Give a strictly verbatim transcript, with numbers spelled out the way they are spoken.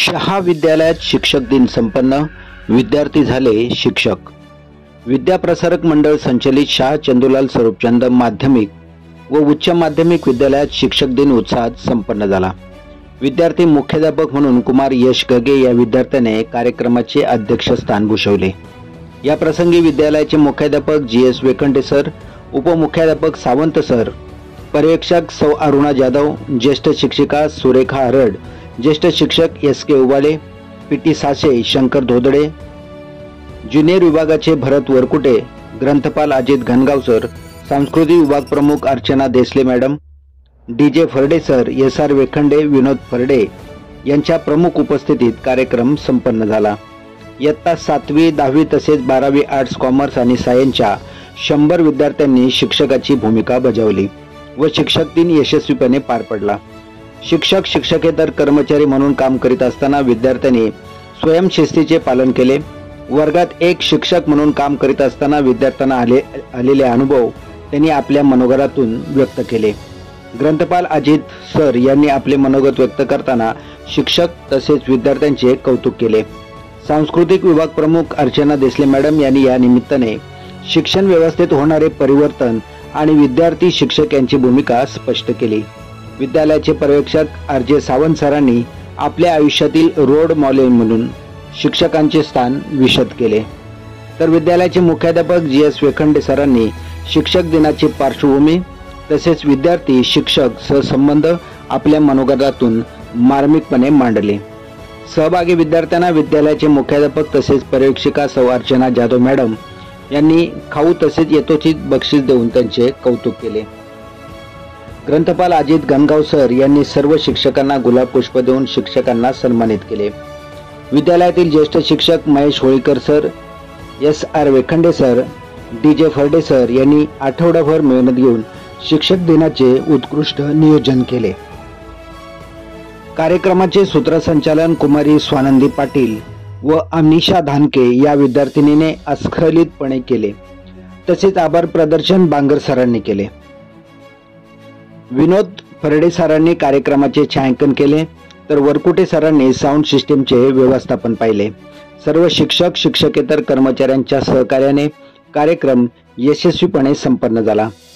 शहा विद्यालयात शिक्षक दिन संपन्न, विद्यार्थी झाले शिक्षक। विद्याप्रसारक मंडळ संचलित शाह चंदूलाल स्वरूपचंद माध्यमिक व उच्च माध्यमिक विद्यालयात शिक्षक दिन उत्साहात संपन्न झाला। विद्यार्थी मुख्याध्यापक म्हणून कुमार यश गगे या विद्यार्थ्याने कार्यक्रमाचे अध्यक्षस्थान भूषवले। या प्रसंगी विद्यालयाचे मुख्याध्यापक जी एस वेखंडे सर, उपमुख्याध्यापक सावंत सर, पर्यवेक्षक सौ अरुणा जाधव, ज्येष्ठ शिक्षिका सुरेखा हरड, ज्येष्ठ शिक्षक S K Ubale, P T Sase, Shankar Dhodade, junior विभागाचे भरत वरकुटे, ग्रंथपाल अजित घनगावसर, सांस्कृतिक विभाग प्रमुख Archana Desale madam, D J Farade sir, S R Wekhande, Vinod Farade यांच्या प्रमुख उपस्थितीत कार्यक्रम संपन्न झाला। इयत्ता सातवी, दहावी तसेच बारावी आर्ट्स, कॉमर्स आणि सायन्सच्या शंभर विद्यार्थ्यांनी शिक्षकाची भूमिका बजावली व शिक्षक दिन यशस्वीपणे पार पडला। शिक्षक शिक्षकेतर कर्मचारी म्हणून काम करीत असताना विद्यार्थ्यांनी स्वयंशिस्तीचे पालन केले। वर्गात एक शिक्षक म्हणून काम करीत असताना विद्यार्थ्यांना आले आलेले अनुभव त्यांनी आपल्या मनोगतातून व्यक्त केले। ग्रंथपाल अजित सर यांनी आपले मनोगत व्यक्त करताना शिक्षक तसेच विद्यार्थ्यांचे कौतुक केले। सांस्कृतिक विभाग प्रमुख अर्चना देसले मॅडम यांनी या निमित्ताने शिक्षण व्यवस्थेत होणारे परिवर्तन आणि विद्यार्थी शिक्षक यांची भूमिका स्पष्ट केली। विद्यालयाचे पर्यवेक्षक आर जे सावंत सरांनी आपल्या आयुष्यातील रोल मॉडेल म्हणून शिक्षकांचे स्थान विशद केले, तर विद्यालयाचे मुख्याध्यापक जी एस वेखंडे सरांनी शिक्षक दिनाची पार्श्वभूमी तसेच विद्यार्थी शिक्षक सहसंबंध आपल्या मनोगतातून मार्मिकपणे मांडले। सहभागी विद्यार्थ्यांना विद्यालयाचे मुख्याध्यापक तसेच पर्यवेक्षिका सौ अर्चना जाधव मॅडम यांनी खाऊ तसेच यथोचित बक्षीस देऊन त्यांचे कौतुक केले। ग्रंथपाल अजित घनगाव सर यांनी सर्व शिक्षकांना गुलाब पुष्प देऊन शिक्षकांना सन्मानित केले। विद्यालयातील ज्येष्ठ शिक्षक Mahesh Holikar sir, S R Wekhande sir, D J Farade sir यांनी आठवडाभर मेहनत घेऊन शिक्षक दिनाचे उत्कृष्ट नियोजन केले। कार्यक्रमाचे सूत्रसंचालन कुमारी स्वानंदी पाटील व अमनीशा धानके या विद्यार्थिनीने अस्खलितपणे केले, तसेच आभार प्रदर्शन बांगर सरांनी केले। विनोद फरडे सरांनी कार्यक्रमाचे छायांकन केले, तर वरकुटे सरांनी साऊंड सिस्टीमचे व्यवस्थापन पाहिले। सर्व शिक्षक शिक्षकेतर कर्मचाऱ्यांच्या सहकार्याने कार्यक्रम यशस्वीपणे संपन्न झाला।